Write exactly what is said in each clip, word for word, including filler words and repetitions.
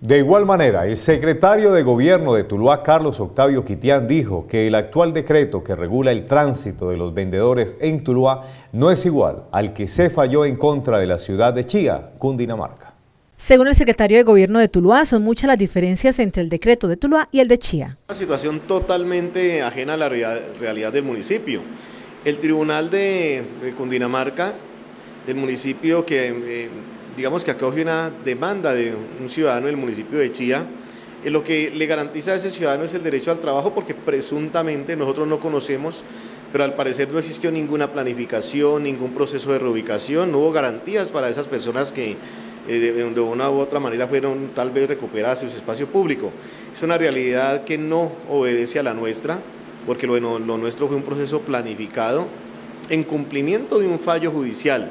De igual manera, el secretario de Gobierno de Tuluá, Carlos Octavio Quitián, dijo que el actual decreto que regula el tránsito de los vendedores en Tuluá no es igual al que se falló en contra de la ciudad de Chía, Cundinamarca. Según el secretario de Gobierno de Tuluá, son muchas las diferencias entre el decreto de Tuluá y el de Chía. Una situación totalmente ajena a la realidad del municipio. El tribunal de, de Cundinamarca, del municipio que, eh, digamos que acoge una demanda de un ciudadano del municipio de Chía, eh, lo que le garantiza a ese ciudadano es el derecho al trabajo, porque presuntamente nosotros no conocemos, pero al parecer no existió ninguna planificación, ningún proceso de reubicación, no hubo garantías para esas personas que eh, de, de una u otra manera fueron tal vez recuperadas en su espacio público. Es una realidad que no obedece a la nuestra, porque lo, lo nuestro fue un proceso planificado en cumplimiento de un fallo judicial,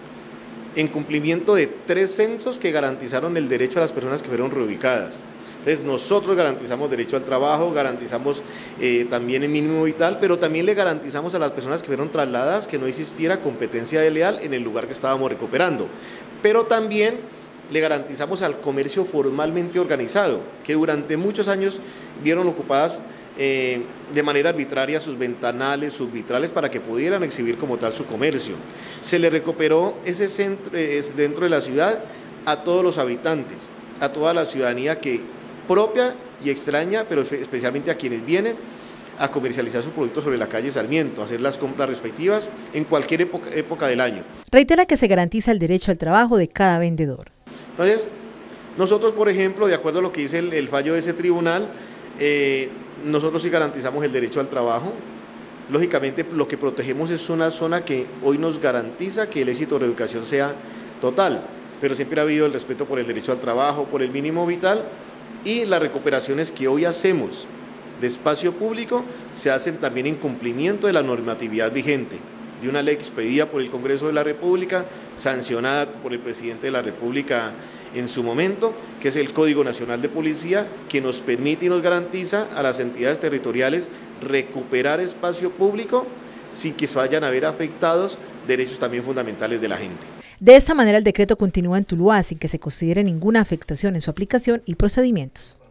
en cumplimiento de tres censos que garantizaron el derecho a las personas que fueron reubicadas. Entonces nosotros garantizamos derecho al trabajo, garantizamos eh, también el mínimo vital, pero también le garantizamos a las personas que fueron trasladadas que no existiera competencia desleal en el lugar que estábamos recuperando. Pero también le garantizamos al comercio formalmente organizado, que durante muchos años vieron ocupadas Eh, de manera arbitraria sus ventanales, sus vitrales, para que pudieran exhibir como tal su comercio. Se le recuperó ese centro eh, dentro de la ciudad a todos los habitantes, a toda la ciudadanía que propia y extraña, pero especialmente a quienes vienen a comercializar sus productos sobre la calle Sarmiento, a hacer las compras respectivas en cualquier época, época del año. Reitera que se garantiza el derecho al trabajo de cada vendedor. Entonces, nosotros, por ejemplo, de acuerdo a lo que dice el, el fallo de ese tribunal, eh, nosotros sí garantizamos el derecho al trabajo. Lógicamente lo que protegemos es una zona que hoy nos garantiza que el éxito de reeducación sea total, pero siempre ha habido el respeto por el derecho al trabajo, por el mínimo vital, y las recuperaciones que hoy hacemos de espacio público se hacen también en cumplimiento de la normatividad vigente, de una ley expedida por el Congreso de la República, sancionada por el presidente de la República en su momento, que es el Código Nacional de Policía, que nos permite y nos garantiza a las entidades territoriales recuperar espacio público sin que se vayan a ver afectados derechos también fundamentales de la gente. De esta manera, el decreto continúa en Tuluá sin que se considere ninguna afectación en su aplicación y procedimientos.